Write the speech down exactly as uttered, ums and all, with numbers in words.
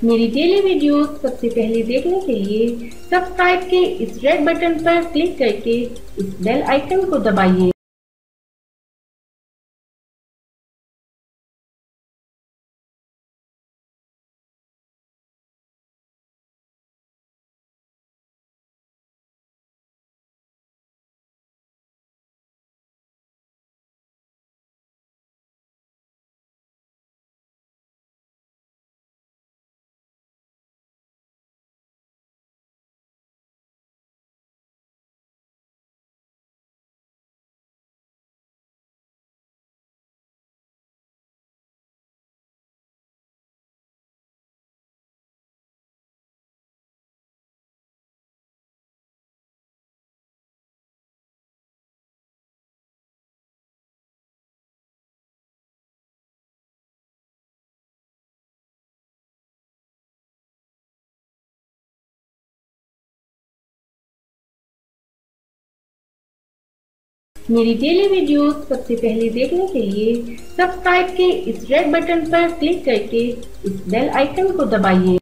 मेरी daily videos सबसे पहले देखने के लिए सब्सक्राइब के इस रेड बटन पर क्लिक करके इस बेल आइकन को दबाइए। मेरी डेली वीडियोस सबसे पहले देखने के लिए सब्सक्राइब के इस रेड बटन पर क्लिक करके इस बेल आइकन को दबाइए।